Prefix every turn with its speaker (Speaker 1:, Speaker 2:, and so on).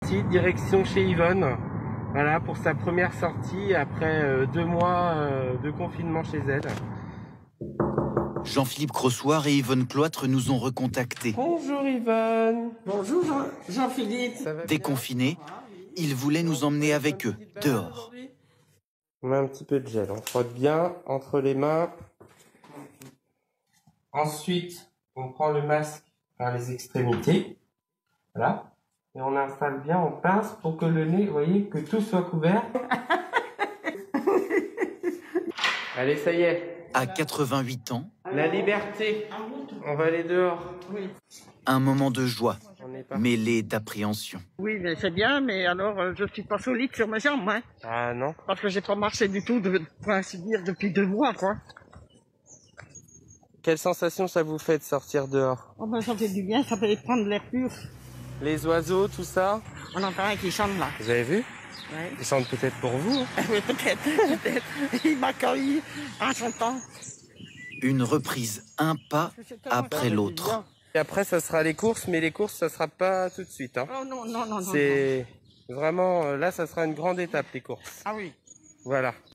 Speaker 1: parti, direction chez Yvonne. Voilà, pour sa première sortie après 2 mois de confinement chez elle.
Speaker 2: Jean-Philippe Crossoir et Yvonne Cloître nous ont recontactés.
Speaker 1: Bonjour Yvonne.
Speaker 3: Bonjour Jean-Philippe.
Speaker 2: Déconfinés, ils voulaient nous emmener avec eux, dehors.
Speaker 1: On met un petit peu de gel, on frotte bien entre les mains. Ensuite, on prend le masque par les extrémités. Voilà. Et on installe bien, on pince pour que le nez, vous voyez, que tout soit couvert. Allez, ça y est.
Speaker 2: À 88 ans,
Speaker 1: La liberté. On va aller dehors.
Speaker 2: un moment de joie, mêlé d'appréhension.
Speaker 3: Oui, mais c'est bien, mais alors je suis pas solide sur mes jambes, hein,
Speaker 1: Ah non.
Speaker 3: parce que j'ai pas marché du tout, pour ainsi dire, depuis 2 mois, quoi.
Speaker 1: Quelle sensation ça vous fait de sortir dehors?
Speaker 3: Oh ben ça fait du bien, ça fait prendre l'air pur.
Speaker 1: Les oiseaux, tout ça?
Speaker 3: On entend un qui chante là.
Speaker 1: Vous avez vu?
Speaker 3: Ouais.
Speaker 1: Ils chantent peut-être pour vous. Hein.
Speaker 3: Oui, peut-être. Il m'a accueilli en chantant.
Speaker 2: Une reprise, un pas après l'autre.
Speaker 1: Et après, ça sera les courses, mais les courses, ça sera pas tout de suite. Hein.
Speaker 3: Oh non.
Speaker 1: C'est vraiment, là, ça sera une grande étape, les courses.
Speaker 3: Ah oui.
Speaker 1: Voilà.